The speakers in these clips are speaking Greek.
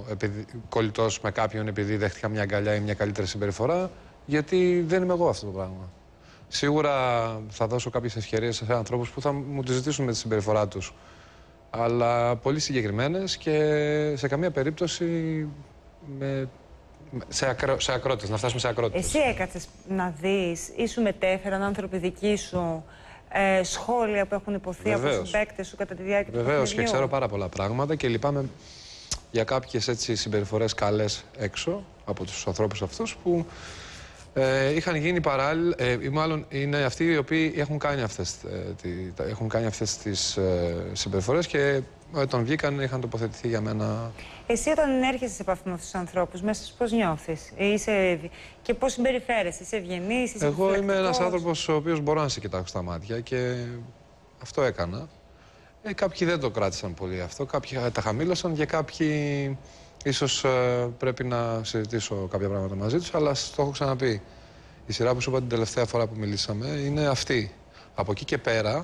κολλητός με κάποιον επειδή δέχτηκα μια αγκαλιά ή μια καλύτερη συμπεριφορά, γιατί δεν είμαι εγώ αυτό το πράγμα. Σίγουρα θα δώσω κάποιες ευκαιρίες σε ανθρώπους που θα μου τη ζητήσουν με τη συμπεριφορά τους. Αλλά πολύ συγκεκριμένες και σε καμία περίπτωση σε ακρότητες, να φτάσουμε σε ακρότητες. Εσύ έκατσες να δεις ή σου μετέφεραν άνθρωποι δικοί σου σχόλια που έχουν υποθεί από συμπαίκτες σου κατά τη διάρκεια του παιχνιδιού? Βεβαίως, και ξέρω πάρα πολλά πράγματα και λυπάμαι για κάποιες έτσι συμπεριφορές καλές έξω από τους ανθρώπους αυτούς που είχαν γίνει παράλληλα, ή μάλλον είναι αυτοί οι οποίοι έχουν κάνει αυτές τις συμπεριφορές και όταν βγήκαν είχαν τοποθετηθεί για μένα. Εσύ όταν έρχεσαι σε επαφή με αυτούς τους ανθρώπους, μέσα σου πώς νιώθεις και πώς συμπεριφέρεσαι, είσαι ευγενής, είσαι Εγώ είμαι ένας άνθρωπος ο οποίος μπορώ να σε κοιτάξω στα μάτια και αυτό έκανα. Κάποιοι δεν το κράτησαν πολύ αυτό, κάποιοι τα χαμήλωσαν και κάποιοι ίσως πρέπει να συζητήσω κάποια πράγματα μαζί τους, αλλά το έχω ξαναπεί. Η σειρά που σου είπα την τελευταία φορά που μιλήσαμε είναι αυτή. Από εκεί και πέρα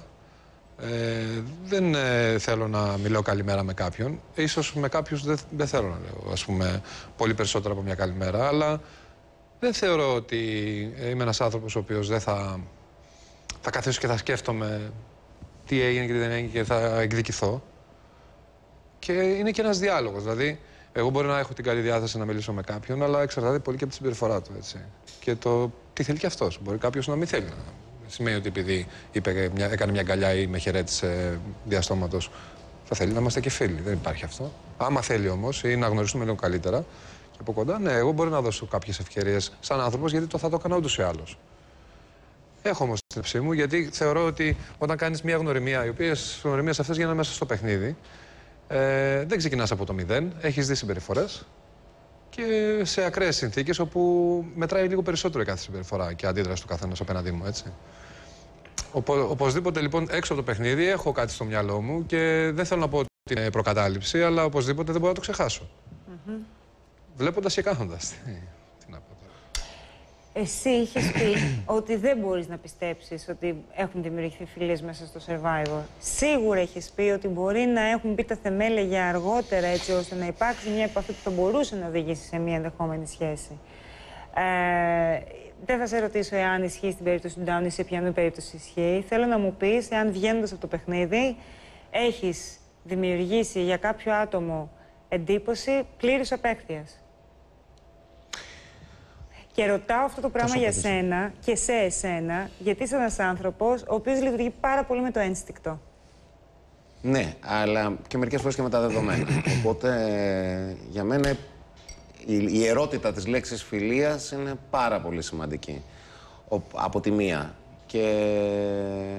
δεν θέλω να μιλάω καλημέρα με κάποιον. Ίσως με κάποιους δεν θέλω να λέω, ας πούμε, πολύ περισσότερο από μια καλημέρα, αλλά δεν θεωρώ ότι είμαι ένας άνθρωπος ο οποίος δεν θα καθίσω και θα σκέφτομαι τι έγινε και τι δεν έγινε και θα εκδικηθώ. Και είναι και ένας διάλογος. Δηλαδή, εγώ μπορεί να έχω την καλή διάθεση να μιλήσω με κάποιον, αλλά εξαρτάται πολύ και από τη συμπεριφορά του. Έτσι. Και το τι θέλει κι αυτός. Μπορεί κάποιος να μην θέλει. Σημαίνει ότι επειδή έκανε μια αγκαλιά ή με χαιρέτησε διαστόματος, θα θέλει να είμαστε και φίλοι. Δεν υπάρχει αυτό. Άμα θέλει όμως ή να γνωριστούμε λίγο καλύτερα και από κοντά, ναι, εγώ μπορεί να δώσω κάποιες ευκαιρίες σαν άνθρωπος, γιατί θα το έκανα ούτως ή άλλως. Έχω όμως την άποψή μου, γιατί θεωρώ ότι όταν κάνεις μια γνωριμία, οι οποίες γνωριμίες αυτές γίνανε μέσα στο παιχνίδι, δεν ξεκινάς από το μηδέν, έχεις δει συμπεριφορές και σε ακραίες συνθήκες όπου μετράει λίγο περισσότερο η κάθε συμπεριφορά και αντίδραση του καθένας απέναντί μου, έτσι. Οπωσδήποτε λοιπόν έξω από το παιχνίδι έχω κάτι στο μυαλό μου και δεν θέλω να πω ότι είναι προκατάληψη, αλλά οπωσδήποτε δεν μπορώ να το ξεχάσω. Βλέποντας και κάνοντας. Τι να πω τώρα. Εσύ είχες πει ότι δεν μπορείς να πιστέψεις ότι έχουν δημιουργηθεί φιλίες μέσα στο Survivor. Σίγουρα είχες πει ότι μπορεί να έχουν μπει τα θεμέλια για αργότερα, έτσι ώστε να υπάρξει μια επαφή που θα μπορούσε να οδηγήσει σε μια ενδεχόμενη σχέση. Δεν θα σε ρωτήσω εάν ισχύει στην περίπτωση του Ντάουν ή σε ποια περίπτωση ισχύει. Θέλω να μου πεις εάν βγαίνοντας από το παιχνίδι έχεις δημιουργήσει για κάποιο άτομο εντύπωση πλήρους απέχθειας. Και ρωτάω αυτό το πράγμα για σένα και σε εσένα, γιατί είσαι ένας άνθρωπος ο οποίος λειτουργεί πάρα πολύ με το ένστικτο. Ναι, αλλά και μερικές φορές και με τα δεδομένα. Οπότε για μένα η ιερότητα της λέξης φιλίας είναι πάρα πολύ σημαντική. Από τη μία. Και